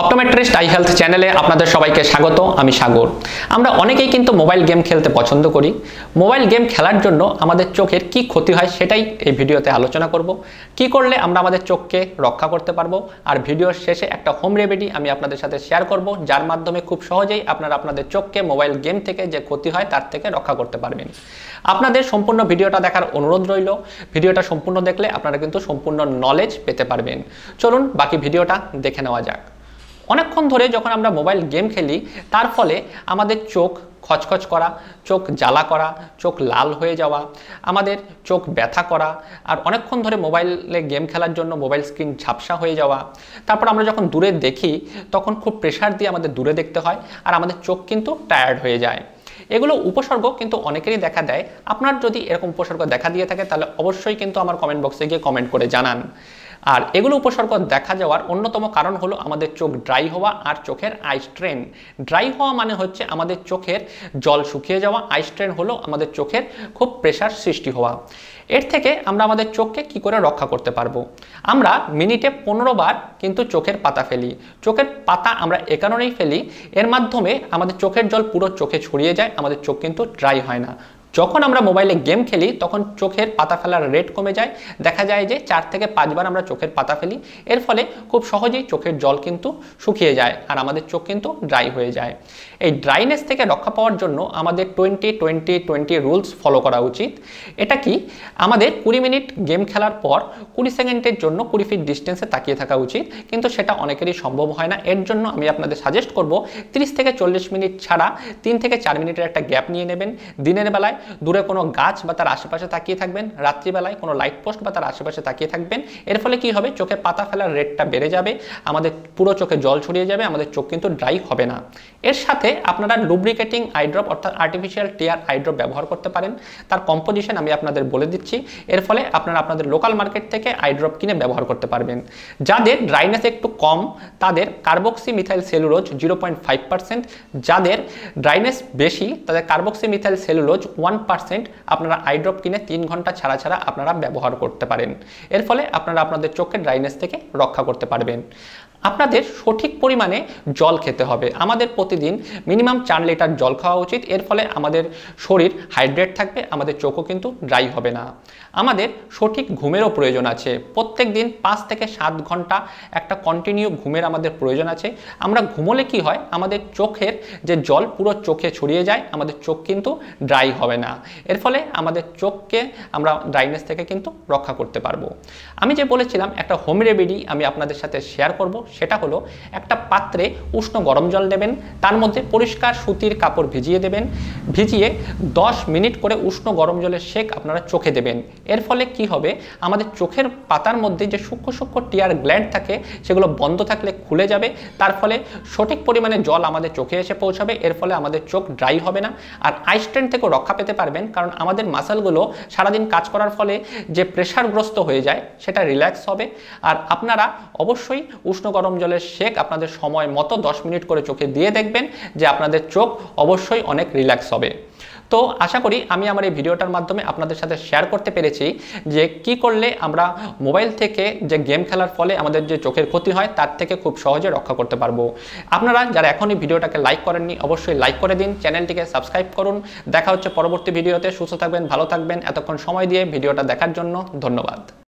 Optometrist I health চ্যানেলে আপনাদের সবাইকে স্বাগত। আমি সাগর। আমরা অনেকেই কিন্তু মোবাইল গেম খেলতে পছন্দ করি। মোবাইল গেম খেলার জন্য আমাদের চোখের কি ক্ষতি হয় সেটাই এই ভিডিওতে আলোচনা করব। কি করলে আমরা আমাদের চোখকে রক্ষা করতে পারবো, আর ভিডিওর শেষে একটা হোম রেমেডি আমি আপনাদের সাথে শেয়ার করব, যার মাধ্যমে খুব সহজেই আপনারা আপনাদের চোখকে মোবাইল গেম থেকে যে ক্ষতি হয় তার থেকে রক্ষা করতে পারবেন। আপনাদের সম্পূর্ণ ভিডিওটা দেখার অনুরোধ রইল। ভিডিওটা সম্পূর্ণ দেখলে আপনারা কিন্তু সম্পূর্ণ নলেজ পেতে পারবেন। চলুন বাকি ভিডিওটা দেখে নেওয়া যাক। অনেকক্ষণ ধরে যখন আমরা মোবাইল গেম খেলি, তার ফলে আমাদের চোখ খচখচ করা, চোখ জ্বালা করা, চোখ লাল হয়ে যাওয়া, আমাদের চোখ ব্যথা করা, আর অনেকক্ষণ ধরে মোবাইলে গেম খেলার জন্য মোবাইল স্ক্রিন ঝাপসা হয়ে যাওয়া। তারপর আমরা যখন দূরে দেখি তখন খুব প্রেশার দিয়ে আমাদের দূরে দেখতে হয়, আর আমাদের চোখ কিন্তু টায়ার্ড হয়ে যায়। এগুলো উপসর্গ কিন্তু অনেকেরই দেখা দেয়। আপনার যদি এরকম উপসর্গ দেখা দিয়ে থাকে তাহলে অবশ্যই কিন্তু আমার কমেন্ট বক্সে গিয়ে কমেন্ট করে জানান। আর এগুলো উপসর্গ দেখা যাওয়ার অন্যতম কারণ হলো আমাদের চোখ ড্রাই হওয়া আর চোখের আই স্ট্রেন। ড্রাই হওয়া মানে হচ্ছে আমাদের চোখের জল শুকিয়ে যাওয়া, আই স্ট্রেন হলো আমাদের চোখের খুব প্রেশার সৃষ্টি হওয়া। এর থেকে আমরা আমাদের চোখকে কি করে রক্ষা করতে পারবো? আমরা মিনিটে 15 বার কিন্তু চোখের পাতা ফেলি। চোখের পাতা আমরা এ কারণেই ফেলি, এর মাধ্যমে আমাদের চোখের জল পুরো চোখে ছড়িয়ে যায়, আমাদের চোখ কিন্তু ড্রাই হয় না। যখন আমরা মোবাইলে গেম খেলি তখন চোখের পাতা ফেলার রেট কমে যায়। দেখা যায় যে 4 থেকে 5 বার আমরা চোখের পাতা ফেলি। এর ফলে খুব সহজেই চোখের জল কিন্তু শুকিয়ে যায় আর আমাদের চোখ কিন্তু ড্রাই হয়ে যায়। এই ড্রাইনেস থেকে রক্ষা পাওয়ার জন্য আমাদের 20-20-20 রুলস ফলো করা উচিত। এটা কি? আমাদের 20 মিনিট গেম খেলার পর 20 সেকেন্ডের জন্য 20 ফিট ডিস্টেন্সে তাকিয়ে থাকা উচিত, কিন্তু সেটা অনেকেরই সম্ভব হয় না। এর জন্য আমি আপনাদের সাজেস্ট করব 30 থেকে 40 মিনিট ছাড়া 3 থেকে 4 মিনিটের একটা গ্যাপ নিয়ে নেবেন। দিনের বেলায় দূরে কোনো গাছ বা তার আশেপাশে তাকিয়ে থাকবেন, রাত্রিবেলায় কোনো লাইট পোস্ট বা তার আশেপাশে তাকিয়ে থাকবেন। এর ফলে কি হবে? চোখের পাতা ফেলার রেটটা বেড়ে যাবে, আমাদের পুরো চোখে জল ছড়িয়ে যাবে, আমাদের চোখ কিন্তু ড্রাই হবে না। এর সাথে আপনারা লুব্রিকেটিং আইড্রপ অর্থাৎ আর্টিফিশিয়াল টিয়ার আইড্রপ ব্যবহার করতে পারেন। তার কম্পোজিশন আমি আপনাদের বলে দিচ্ছি। এর ফলে আপনারা আপনাদের লোকাল মার্কেট থেকে আইড্রপ কিনে ব্যবহার করতে পারবেন। যাদের ড্রাইনেস একটু কম তাদের কার্বক্সি মিথাইল সেলুলোজ 0.5%, যাদের ড্রাইনেস বেশি তাদের কার্বক্সি মিথাইল সেলুলোজ 1% আপনারা আইড্রপ কিনে 3 ঘন্টা ছাড়া ছাড়া আপনারা ব্যবহার করতে পারেন। এর ফলে আপনারা আপনাদের চোখের ড্রাইনেস থেকে রক্ষা করতে পারবেন। আপনাদের সঠিক পরিমাণে জল খেতে হবে। আমাদের প্রতিদিন মিনিমাম 4 লিটার জল খাওয়া উচিত। এর ফলে আমাদের শরীর হাইড্রেট থাকবে, আমাদের চোখও কিন্তু ড্রাই হবে না। আমাদের সঠিক ঘুমেরও প্রয়োজন আছে। প্রত্যেক দিন 5 থেকে 7 ঘন্টা একটা কন্টিনিউ ঘুমের আমাদের প্রয়োজন আছে। আমরা ঘুমোলে কি হয়? আমাদের চোখের যে জল পুরো চোখে ছড়িয়ে যায়, আমাদের চোখ কিন্তু ড্রাই হবে না। এর ফলে আমাদের চোখকে আমরা ড্রাইনেস থেকে কিন্তু রক্ষা করতে পারবো। আমি যে বলেছিলাম একটা হোম রেমেডি আমি আপনাদের সাথে শেয়ার করব, সেটা হলো একটা পাত্রে উষ্ণ গরম জল দেবেন, তার মধ্যে পরিষ্কার সুতির কাপড় ভিজিয়ে দেবেন, ভিজিয়ে 10 মিনিট করে উষ্ণ গরম জলের সেক আপনারা চোখে দেবেন। এর ফলে কি হবে? আমাদের চোখের পাতার মধ্যে যে সূক্ষ্ম সূক্ষ্ম টিয়ার গ্ল্যান্ড থাকে সেগুলো বন্ধ থাকলে খুলে যাবে, তার ফলে সঠিক পরিমাণে জল আমাদের চোখে এসে পৌঁছাবে। এর ফলে আমাদের চোখ ড্রাই হবে না, আর আই স্ট্রেন থেকেও রক্ষা পেতে পারবেন। কারণ আমাদের মাসলগুলো সারাদিন কাজ করার ফলে যে প্রেশারগ্রস্ত হয়ে যায় সেটা রিল্যাক্স হবে। আর আপনারা অবশ্যই উষ্ণ গরম জলের সেক আপনাদের সময় মতো 10 মিনিট করে চোখে দিয়ে দেখবেন যে আপনাদের চোখ অবশ্যই অনেক রিল্যাক্স হবে। তো আশা করি আমি আমার এই ভিডিওটার মাধ্যমে আপনাদের সাথে শেয়ার করতে পেরেছি যে কি করলে আমরা মোবাইল থেকে যে গেম খেলার ফলে আমাদের যে চোখের ক্ষতি হয় তার থেকে খুব সহজে রক্ষা করতে পারবো। আপনারা যারা এখনই ভিডিওটাকে লাইক করেননি অবশ্যই লাইক করে দিন, চ্যানেলটিকে সাবস্ক্রাইব করুন। দেখা হচ্ছে পরবর্তী ভিডিওতে। সুস্থ থাকবেন, ভালো থাকবেন। এতক্ষণ সময় দিয়ে ভিডিওটা দেখার জন্য ধন্যবাদ।